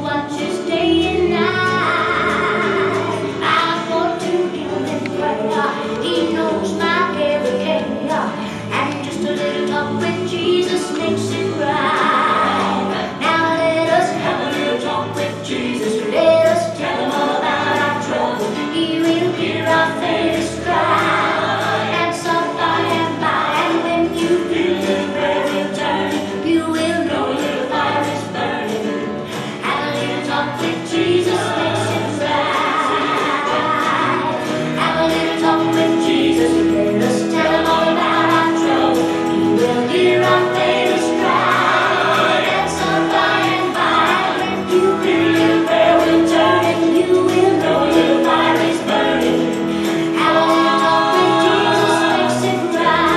watches day and night. I go to him in prayer. He knows my every care. And just a little talk with Jesus makes it right. Now let us have a little talk with Jesus. Let us tell him all about our trouble. He will hear our faintest cry. And some by and by, and when you feel the prayer will turn, you will know your fire is burning. Have a little talk with Jesus makes it right. Have a little talk with Jesus. Let us tell him all about our trouble. He will hear our faintest cry. And some by and by, when you feel your prayer will turn, and you will know your fire is burning. Have a little talk with Jesus makes it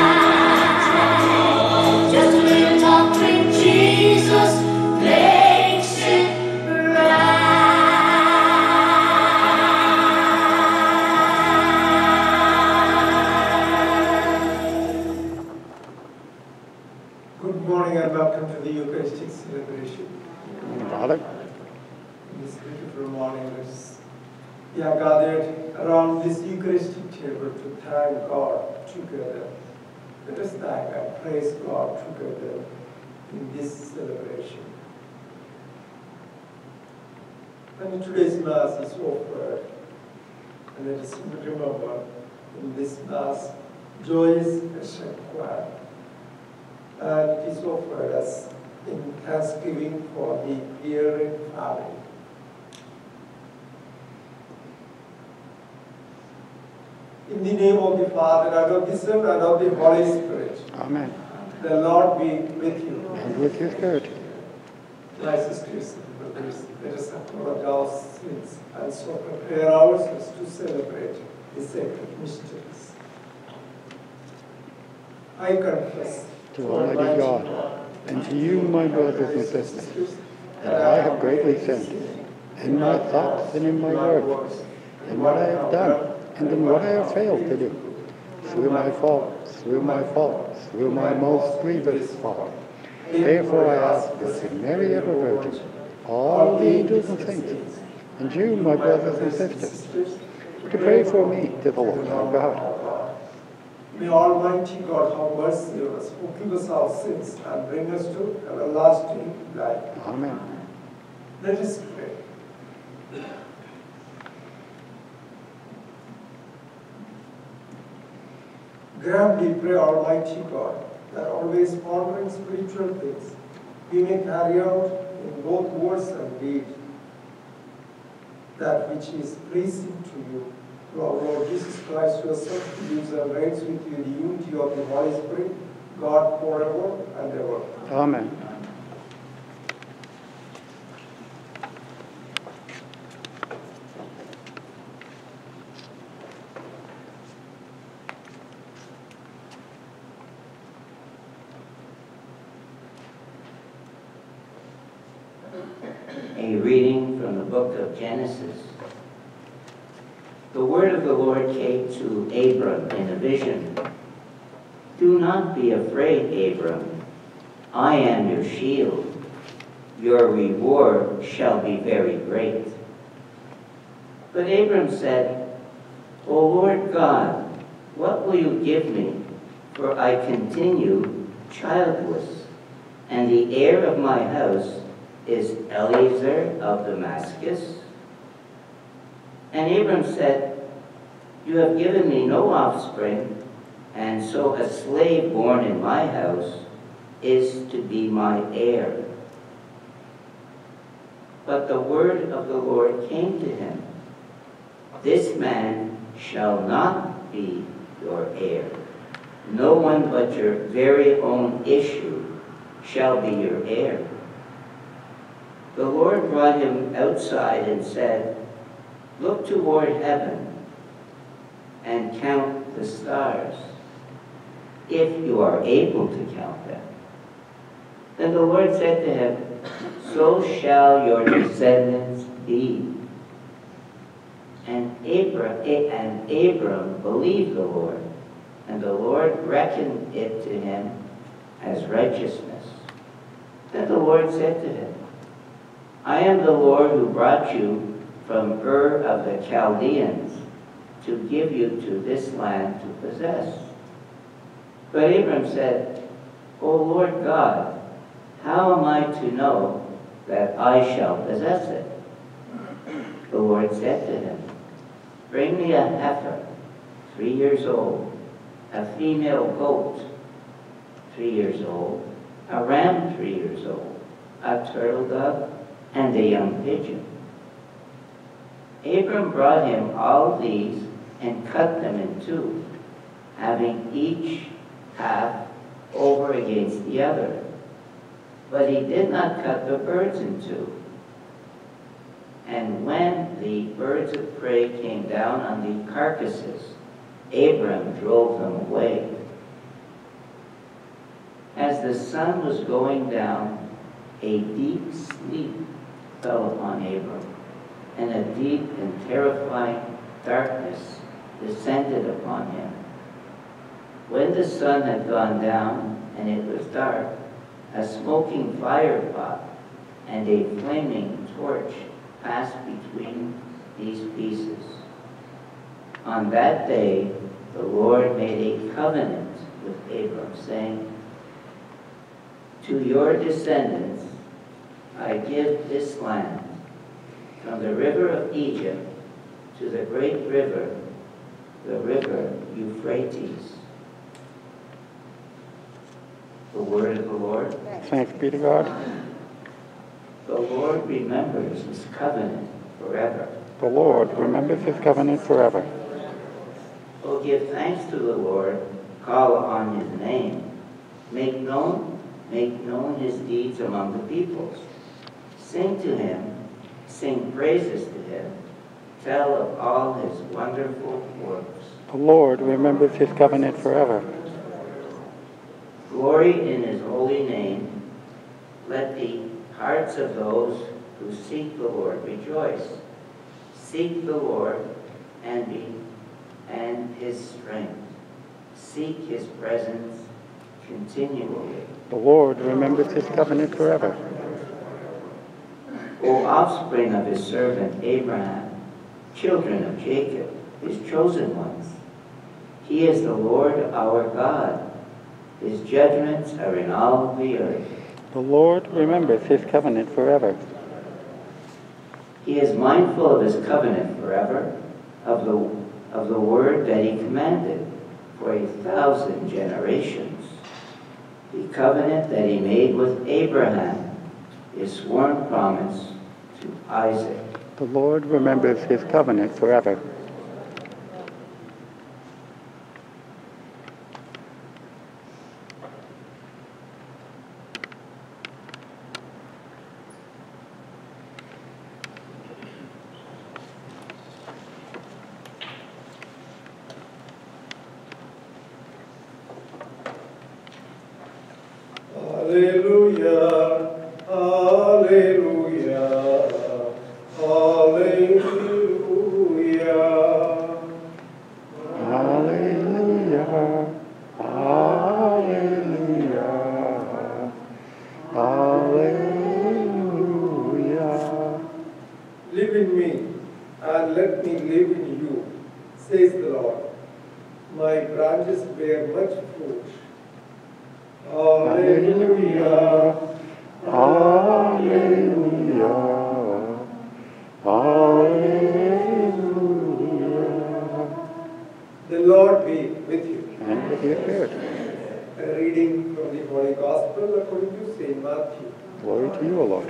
right. Just a little talk with Jesus makes it right. Good morning and welcome to the Eucharistic celebration. Father, In this beautiful morning, we are gathered around this Eucharistic table to thank God together. Let us thank and praise God together in this celebration. And today's Mass is offered, and let us remember in this Mass, joy is a shepherd. And it is offered as in thanksgiving for the hearing family. In the name of the Father, and of the Son, and of the Holy Spirit. Amen. The Lord be with you. And with your spirit. My sisters and brothers, let us acknowledge our sins and so prepare ourselves to celebrate the sacred mysteries. I confess To Almighty God, and to you, my brothers and sisters, that I have greatly sinned, in my thoughts and in my words, in what I have done, and in what I have failed to do, through my faults, through my most grievous fault. Therefore I ask the Saint Mary ever Virgin, all the angels and saints, and you, my brothers and sisters, to pray for me to the Lord our God. May Almighty God have mercy on us, forgive us our sins, and bring us to everlasting life. Amen. Let us pray. Grant, we pray, Almighty God, that always pondering spiritual things, we may carry out in both words and deed that which is pleasing to you. Through our Lord Jesus Christ, yourself, who lives and reigns with you in the unity of the Holy Spirit, God forever and ever. Amen. A reading from the book of Genesis. The word of the Lord came to Abram in a vision. Do not be afraid, Abram. I am your shield. Your reward shall be very great. But Abram said, O Lord God, what will you give me? For I continue childless, and the heir of my house is Eliezer of Damascus. And Abram said, You have given me no offspring, and so a slave born in my house is to be my heir. But the word of the Lord came to him, This man shall not be your heir. No one but your very own issue shall be your heir. The Lord brought him outside and said, Look toward heaven and count the stars, if you are able to count them. Then the Lord said to him, So shall your descendants be. And Abram believed the Lord, and the Lord reckoned it to him as righteousness. Then the Lord said to him, I am the Lord who brought you from Ur of the Chaldeans to give you to this land to possess. But Abram said, O Lord God, how am I to know that I shall possess it? The Lord said to him, bring me a heifer, 3 years old, a female goat, 3 years old, a ram 3 years old, a turtle dove, and a young pigeon. Abram brought him all these and cut them in two, having each half over against the other. But he did not cut the birds in two. And when the birds of prey came down on the carcasses, Abram drove them away. As the sun was going down, a deep sleep fell upon Abram, and a deep and terrifying darkness descended upon him. When the sun had gone down and it was dark, a smoking fire pot and a flaming torch passed between these pieces. On that day, the Lord made a covenant with Abram, saying, to your descendants I give this land, from the river of Egypt to the great river, the river Euphrates. The word of the Lord. Thanks be to God. The Lord remembers his covenant forever. The Lord remembers his covenant forever. Oh, give thanks to the Lord, call on his name. Make known his deeds among the peoples. Sing to him, sing praises to him, tell of all his wonderful works. The Lord remembers his covenant forever. Glory in his holy name. Let the hearts of those who seek the Lord rejoice. Seek the Lord and his strength. Seek his presence continually. The Lord remembers his covenant forever. O offspring of his servant Abraham, children of Jacob, his chosen ones. He is the Lord our God. His judgments are in all the earth. The Lord remembers his covenant forever. He is mindful of his covenant forever, of the word that he commanded for 1,000 generations. The covenant that he made with Abraham, his sworn promise to Isaac. The Lord remembers his covenant forever. Hallelujah, hallelujah, hallelujah. Hallelujah, hallelujah, hallelujah. Live in me and let me live in you, says the Lord. My branches bear much fruit. Hallelujah, Hallelujah, hallelujah. the Lord be with you. And with your spirit. A reading from the Holy Gospel according to St. Matthew. Glory to you, O Lord.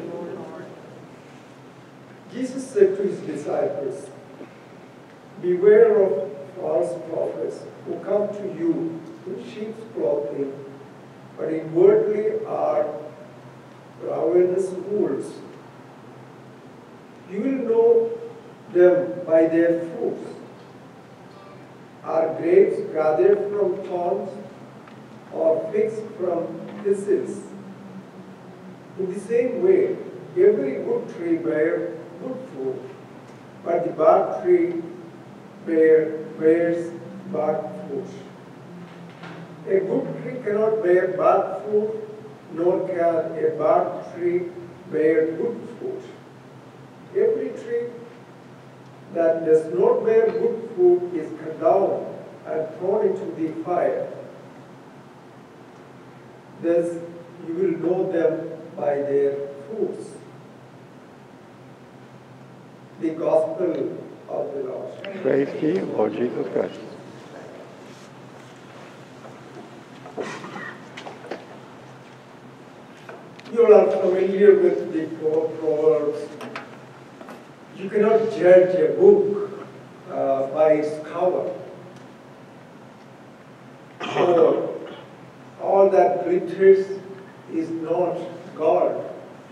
Jesus said to his disciples, beware of false prophets who come to you in sheep's clothing, but inwardly are ravenous wolves. You will know them by their fruits. Are grapes gathered from thorns or figs from thistles? In the same way, every good tree bears good fruit, but the bad tree bears bad fruit. A good tree cannot bear bad fruit, nor can a bad tree bear good fruit. that does not bear good fruit is cut down and thrown into the fire. Thus you will know them by their fruits. The Gospel of the Lord. Praise to you, Lord Jesus Christ. You all are familiar with the Proverbs. You cannot judge a book by its cover. So, all that glitters is not God.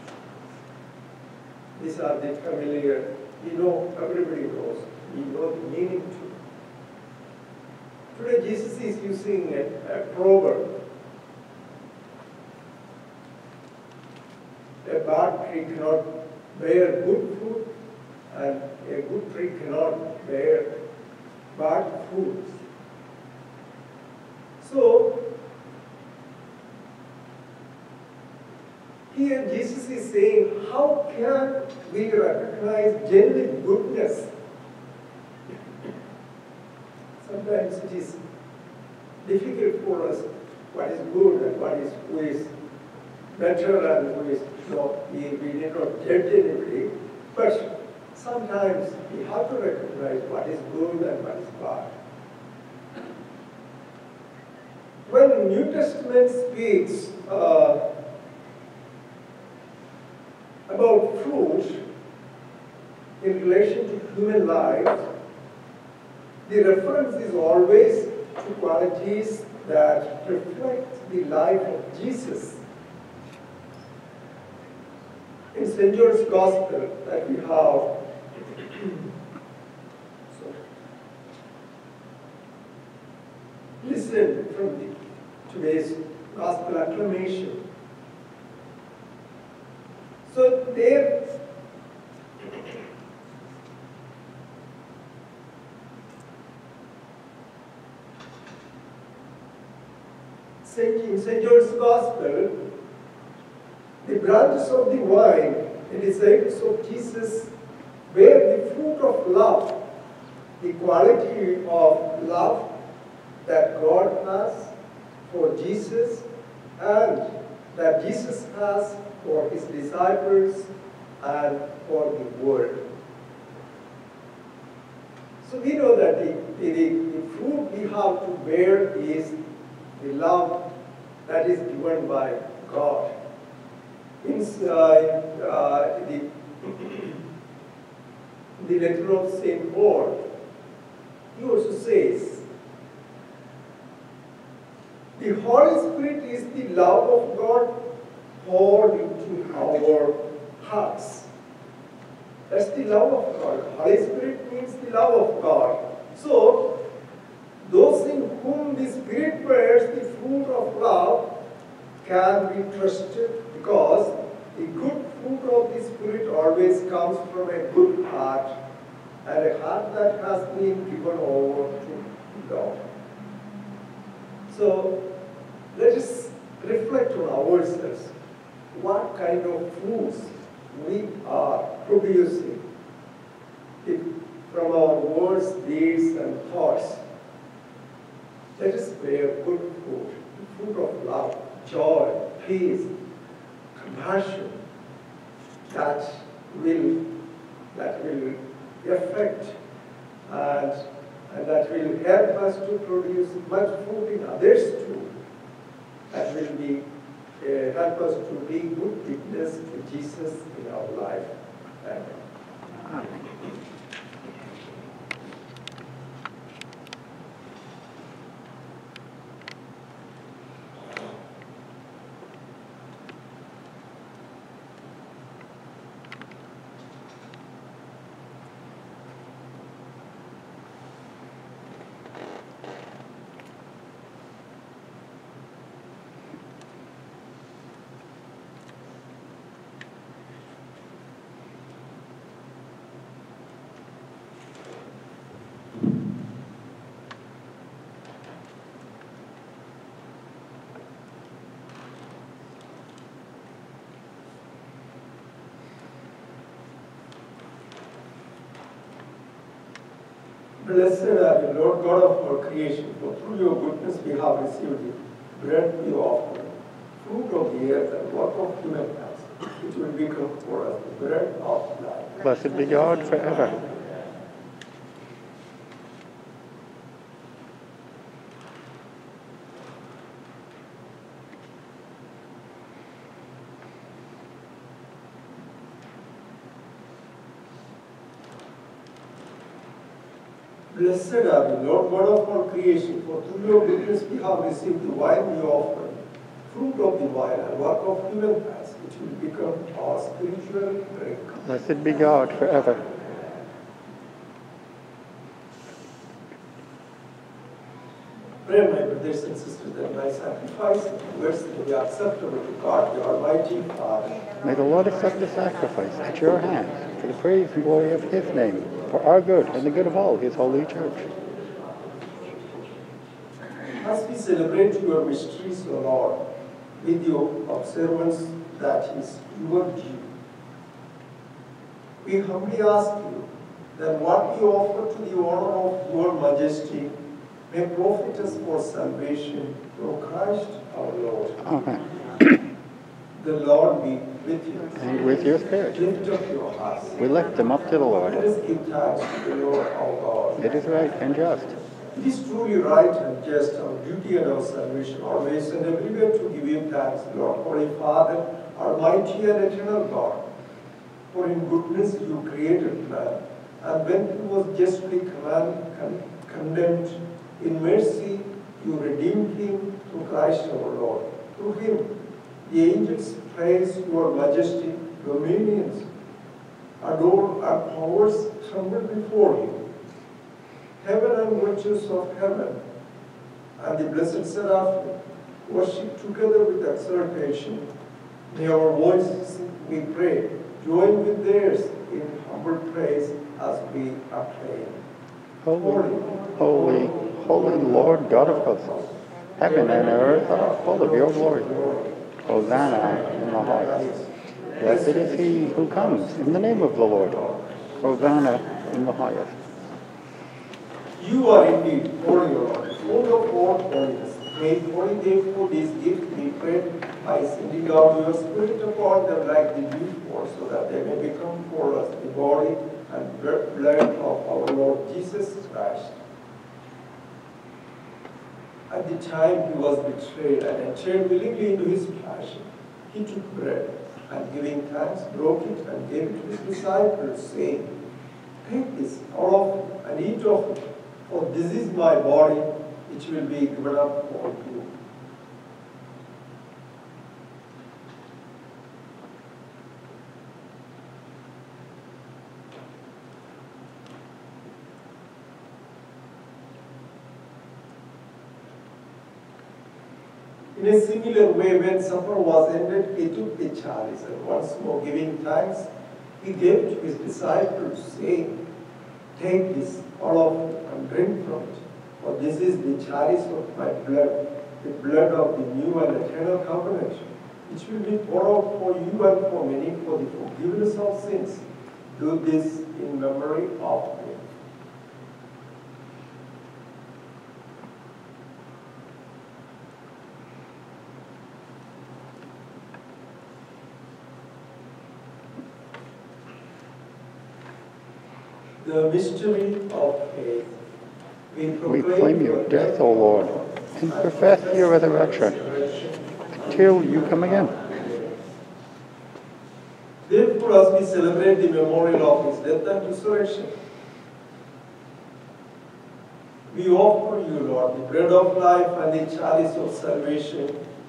These are the familiar, everybody knows. We know the meaning too. Today Jesus is using a proverb. A bad tree cannot bear good fruit, and a good tree cannot bear bad fruits. So, here Jesus is saying, how can we recognize genuine goodness? Sometimes it is difficult for us what is good and who is better and who is not. We need not judge anybody, but sometimes we have to recognize what is good and what is bad. When the New Testament speaks about fruit in relation to human life, the reference is always to qualities that reflect the life of Jesus. In St. John's Gospel that we have, listen from today's Gospel acclamation. So there, in St. John's Gospel, the branches of the vine, the disciples of Jesus, bear the fruit of love, the quality of love that God has for Jesus and that Jesus has for his disciples and for the world. So we know that the fruit we have to bear is the love that is given by God. In the letter of St. Paul, he also says, the Holy Spirit is the love of God poured into our hearts. That's the love of God. Holy Spirit means the love of God. So, those in whom the Spirit bears the fruit of love can be trusted because the good fruit of the Spirit always comes from a good heart and a heart that has been given over to God. So, let us reflect on ourselves. What kind of fruits we are producing from our words, deeds, and thoughts. Let us bear good fruit, the fruit of love, joy, peace, compassion, that will affect and that will help us to produce much fruit in others too. That will be help us to be good witness to Jesus in our life. Amen. Blessed are you, Lord God of our creation, for through your goodness we have received the bread we offer, fruit of the earth and work of human hands, which will become for us the bread of life. Blessed be God forever. Blessed are you, Lord God of our creation, for through your goodness we have received the wine we offer, fruit of the vine and work of human hands, which will become our spiritual drink. Blessed be God forever. Pray, my brothers and sisters, that my sacrifice and words may be acceptable to God, the Almighty Father. May the Lord accept the sacrifice at your hands for the praise and glory of his name, for our good and the good of all his holy church. As we celebrate your mysteries, O Lord, with your observance that is your due, we humbly ask you that what we offer to the honor of your majesty may profit us for salvation through Christ our Lord. Amen. The Lord be with you. And with your spirit. Lift up your hearts. We lift them up to the Lord. Let us give thanks to the Lord our God. It is right and just. It is truly right and just, our duty and our salvation, always and everywhere to give you thanks, Lord, Holy Father, Almighty and eternal God. For in goodness you created man, and when he was justly condemned, in mercy you redeemed him through Christ our Lord. Through him the angels praise your majesty, dominions, adore, and powers tremble before you. Heaven and virtues of heaven and the blessed seraphim worship together with exaltation. May our voices, we pray, join with theirs in humble praise as we acclaim. Holy, holy, holy Lord God of hosts, heaven and earth are full of your glory. Hosanna in the highest. Blessed is he who comes in the name of the Lord. Hosanna in the highest. You are indeed holy, Lord, full of all holiness. May holy therefore these gifts be prayed by sending out your Spirit upon them like the dew fall, so that they may become for us the body and blood of our Lord Jesus Christ. At the time he was betrayed and entered willingly into his passion, he took bread and giving thanks, broke it and gave it to his disciples, saying, "Take this, all of you, and eat of it, for this is my body, which will be given up for you." In a similar way, when supper was ended, he took the chalice, and once more giving thanks, he gave it to his disciples, saying, "Take this, all of you, and drink from it, for this is the chalice of my blood, the blood of the new and eternal covenant, which will be poured out for you and for many for the forgiveness of sins. Do this in memory of me." The mystery of faith. We proclaim your death, O Lord, and profess your resurrection until you come again. Therefore, as we celebrate the memorial of his death and resurrection, we offer you, Lord, the bread of life and the chalice of salvation,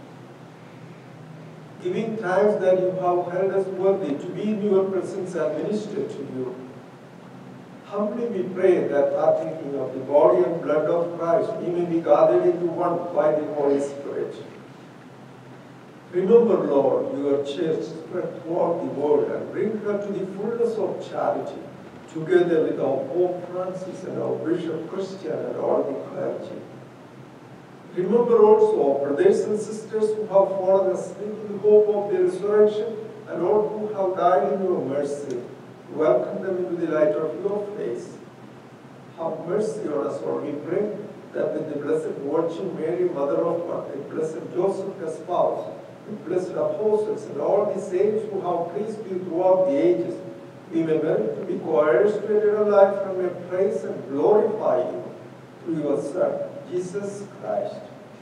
giving thanks that you have held us worthy to be in your presence and minister to you. Humbly we pray that partaking of the body and blood of Christ, we may be gathered into one by the Holy Spirit. Remember, Lord, your church spread throughout the world and bring her to the fullness of charity, together with our Pope Francis and our Bishop Christian and all the clergy. Remember also our brothers and sisters who have fallen asleep in the hope of the resurrection, and all who have died in your mercy. Welcome them into the light of your face. have mercy on us, Lord. We pray that with the Blessed Virgin Mary, Mother of God, the Blessed Joseph, her spouse, the blessed apostles, and all the saints who have pleased you throughout the ages, we may merit to be co-heirs to eternal life and may praise and glorify you through your Son, Jesus Christ.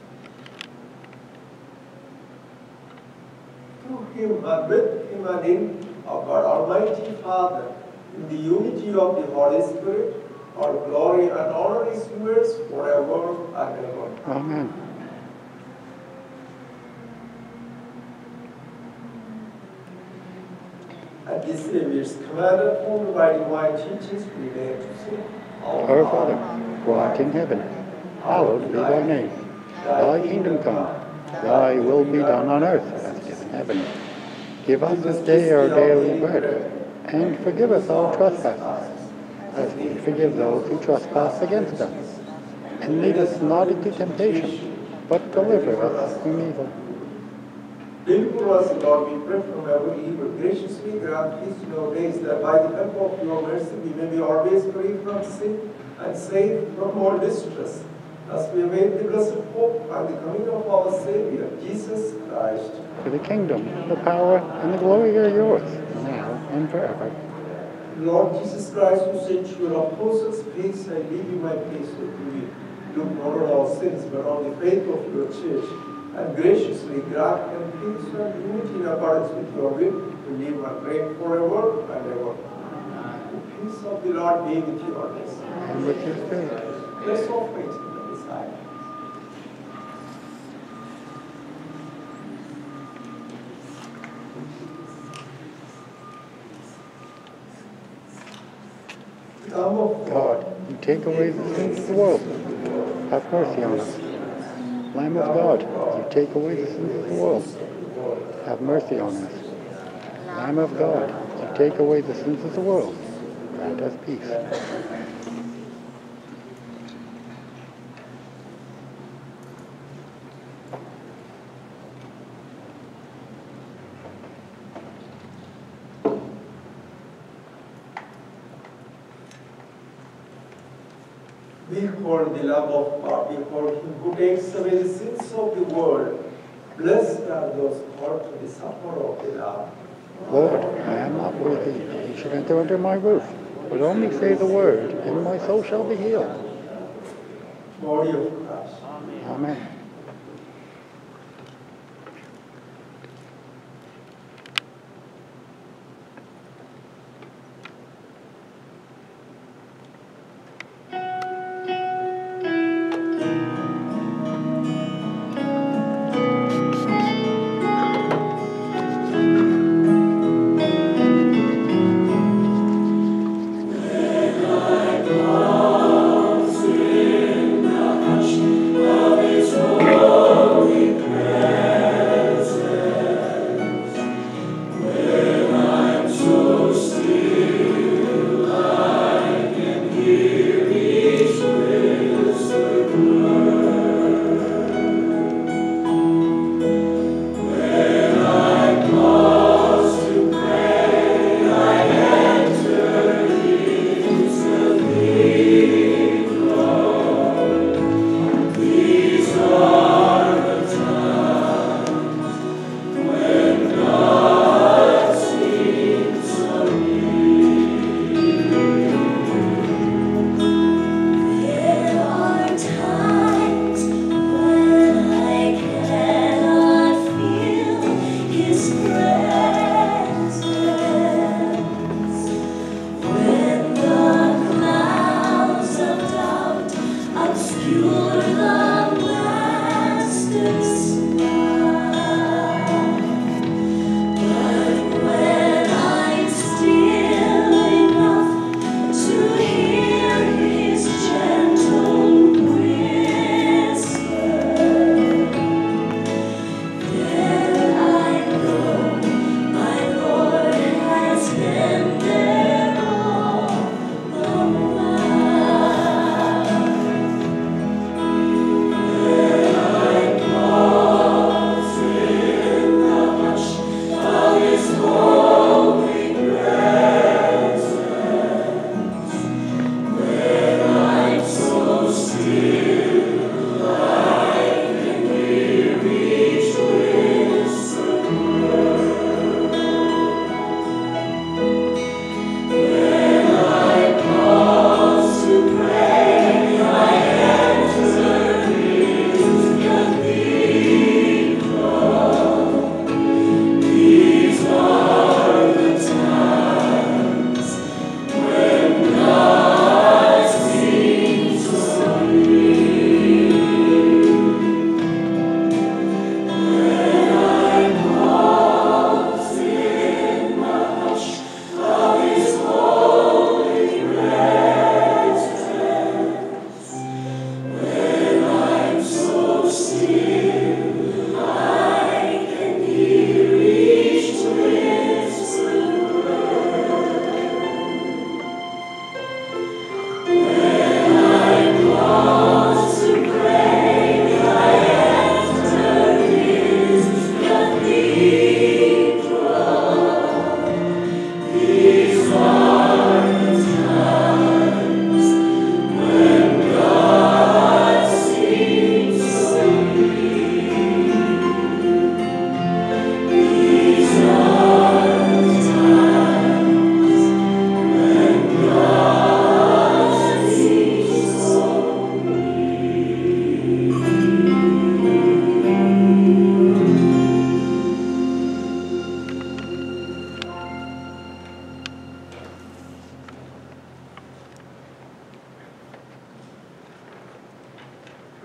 Through him and with him and in our God Almighty Father, in the unity of the Holy Spirit, all glory and honor is yours forever and ever. Amen. At this Savior's command and formed by divine teachings, we dare to say, Our Father, who art in heaven, hallowed be thy name. Thy kingdom come, thy will be done on earth as it is in heaven. Give us this day our daily bread, and forgive us our trespasses, as we forgive those who trespass against us. And lead us not into temptation, but deliver us from evil. Deliver us, Lord, we pray from every evil. Graciously grant peace in our days, that by the help of your mercy we may be always free from sin and safe from all distress, as we await the blessed hope and the coming of our Savior, Jesus Christ. For the kingdom, the power, and the glory are yours, now and forever. Lord Jesus Christ, who said to your apostles, peace I leave you, my peace I give you. Look not on our sins, but on the faith of your church, and graciously grant them peace and unity in accordance with your will, to live and reign forever and ever. The peace of the Lord be with you always. And with your spirit. Let's all pray to the Messiah. Lamb of God, you take away the sins of the world. Have mercy on us. Lamb of God, you take away the sins of the world. Have mercy on us. Lamb of God, you take away the sins of the world. Grant us peace. Behold the Lamb of God, behold him who takes away the sins of the world. Blessed are those called to the supper of the Lamb. Lord, I am not worthy that you should enter under my roof, but only say the word, and my soul shall be healed. Body of Christ. Amen. In the hush of his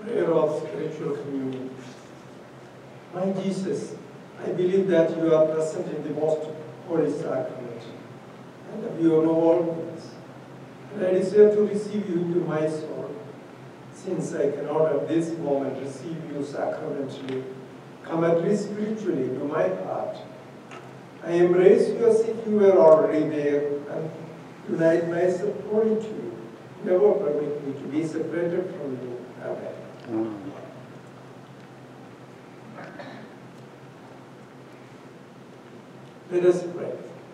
Prayer of spiritual communion. My Jesus, I believe that you are present in the most holy sacrament, and that you know all things. And I desire to receive you into my soul, since I cannot at this moment receive you sacramentally. Come at least spiritually to my heart. I embrace you as if you were already there, and unite myself wholly to you. Never permit me to be separated from you. Amen. Let us pray.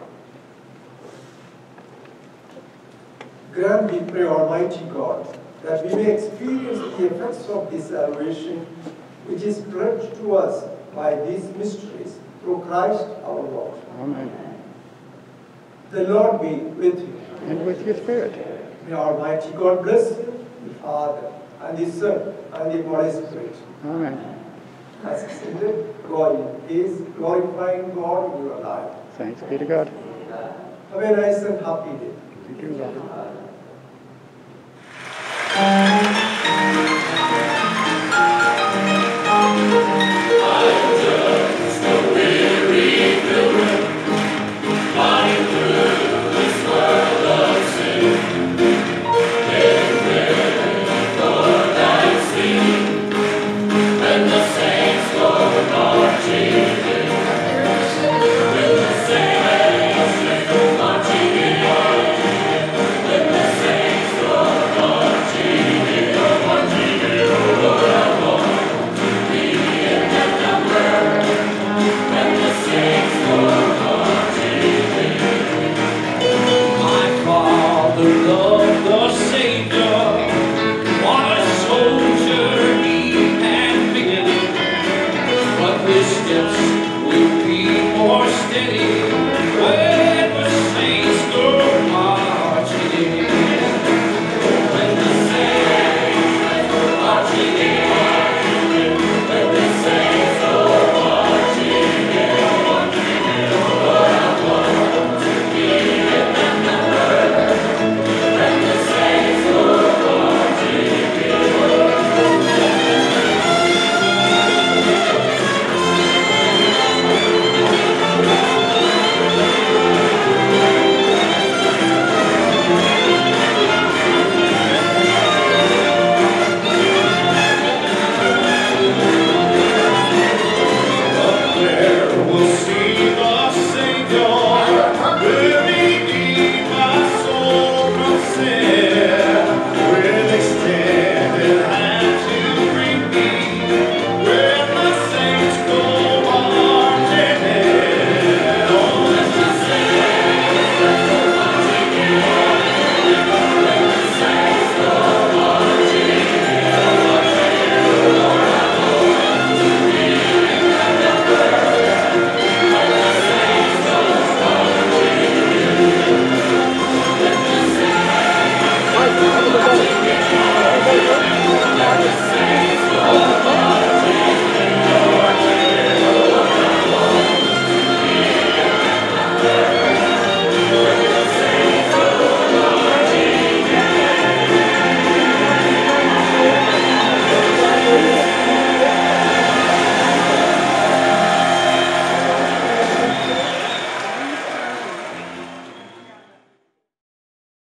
Grant, we pray, Almighty God, that we may experience the effects of this salvation which is pledged to us by these mysteries through Christ our Lord. Amen. The Lord be with you. And with your spirit. May Almighty God bless you, the Father, and the Son, and the Holy Spirit. Amen. As ascended, go in peace, glorifying God in your life. Thanks be to God. Have a nice and happy day. You do that.